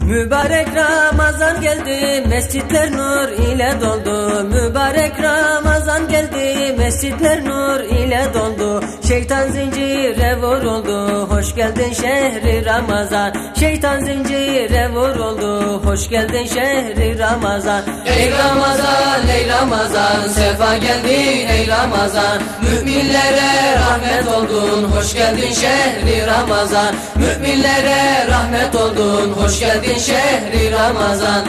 Mübarek Ramazan geldi, mescitler nur ile doldu. Mübarek Ramazan geldi, mescitler nur ile doldu. Şeytan zincire vuruldu, hoş geldin şehri Ramazan. Şeytan zincire vuruldu, hoş geldin şehri Ramazan. Ey Ramazan, ey Ramazan, sefa geldin ey Ramazan. Müminlere rahmet oldun, hoş geldin şehri Ramazan. Müminlere rahmet oldun, hoş geldin şehri Ramazan.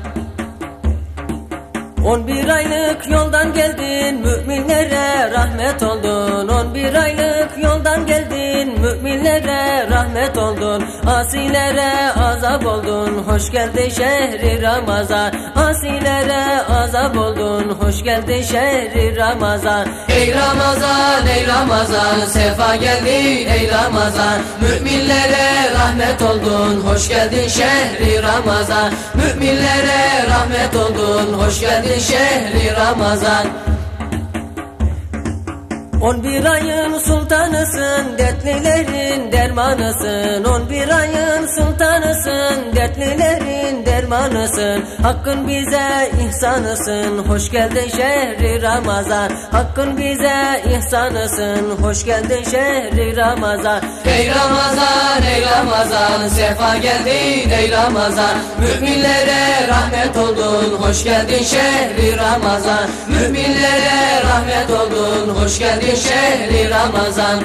11 aylık yoldan geldin, müminlere rahmet oldun. 11 aylık yoldan geldin, müminlere rahmet oldun. Asilere azap oldun, hoş geldin şehri Ramazan. Asilere azap oldun, hoş geldin şehri Ramazan. Ey Ramazan, ey Ramazan, sefa geldin ey Ramazan. Müminlere rahmet oldun, hoş geldin şehri Ramazan. Müminlere rahmet oldun, hoş geldin şehri Ramazan. 11 ayın sultanısın, dertlilerin dermanısın. 11 ayın sultanısın, dertlilerin dermanısın. Hakkın bize ihsanısın, hoş geldin şehri Ramazan. Hakkın bize ihsanısın, hoş geldin şehri Ramazan. Ey Ramazan, ey Ramazan, sefa geldin ey Ramazan. Müminlere rahmet oldun, hoş geldin şehri Ramazan. Müminlere rahmet oldun, hoş geldin şehri Ramazan.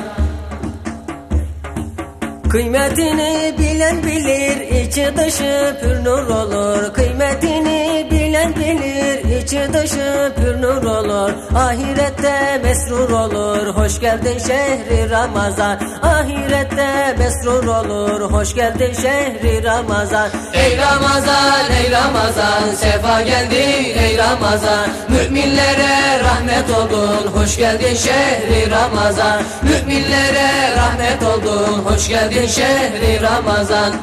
Kıymetini bilen bilir, içi dışı pür nur olur. Kıymetini bilen bilir, içi dışı pür nur olur. Ahirette mesrur olur, hoş geldin şehri Ramazan. Ahirette mesrur olur, hoş geldin şehri Ramazan. Ey Ramazan, ey Ramazan, sefa geldin ey Ramazan. Müminlere rahmet oldun, hoş geldin şehri Ramazan. Müminlere rahmet oldun, hoş geldin şehri Ramazan.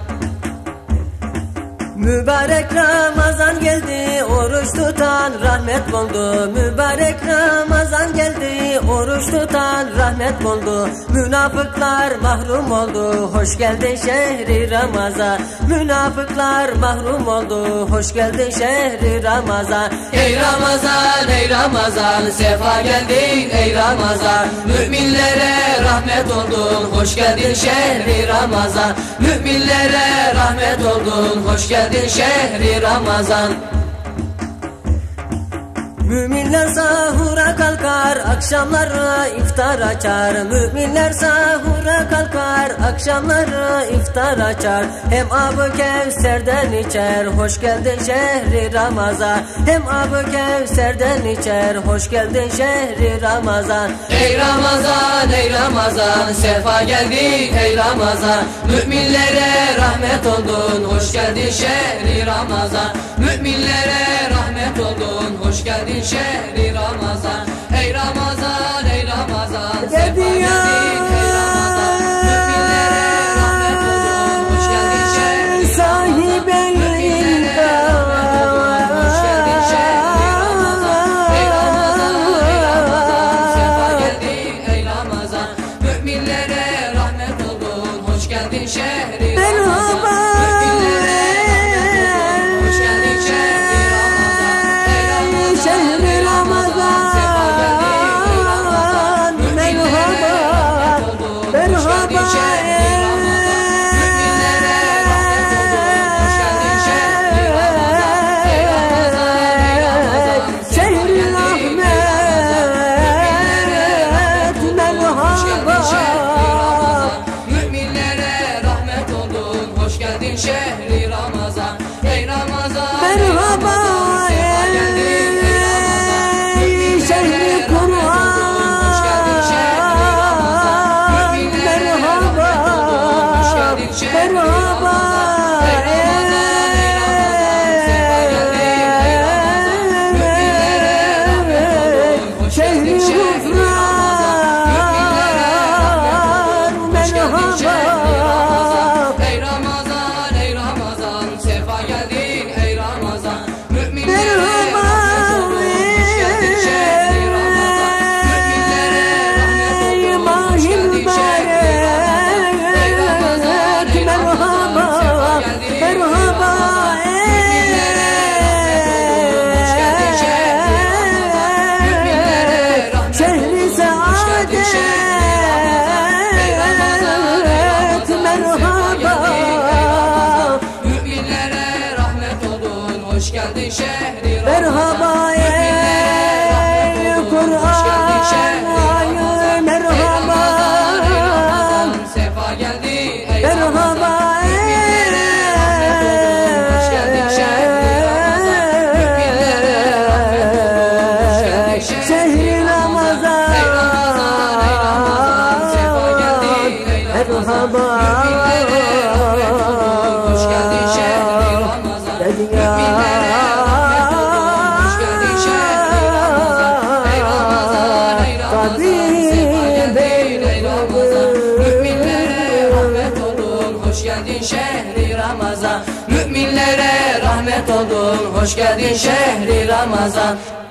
Mübarek Ramazan geldi, oruç tutan rahmet buldu. Mübarek Ramazan geldi, oruç tutan rahmet buldu. Münafıklar mahrum oldu, hoş geldin şehri Ramazan. Münafıklar mahrum oldu, hoş geldin şehri Ramazan. Ey Ramazan, ey Ramazan, sefa geldin ey Ramazan. Müminlere rahmet oldun, hoş geldin şehri Ramazan. Müminlere rahmet oldun, hoş geldin şehri Ramazan. Müminler sahura kalkar, akşamları iftar açar. Müminler sahura kalkar, akşamları iftar açar. Hem Ab-ı Kevser'den içer, hoş geldin şehri Ramazan. Hem Ab-ı Kevser'den içer, hoş geldin şehri Ramazan. Ey Ramazan, ey Ramazan, sefa geldin ey Ramazan. Müminlere rahmet oldun, hoş geldin şehri Ramazan. Müminlere rahmet oldun, hoş geldin şehri Ramazan. Ey Ramazan, ey Ramazan, sefa geldin ey Ramazan. Müminlere rahmet oldun, hoş geldin şehri Ramazan. Müminlere rahmet oldun, hoş geldin şehri Ramazan. Ey Ramazan, ey Ramazan, sefa geldin ey Ramazan. Müminlere rahmet oldun, hoş geldin şehri Ramazan. Ramazan. Müminlere rahmet olun, hoş geldin şehri Ramazan. Müminlere rahmet olun, hoş geldin şehri Ramazan.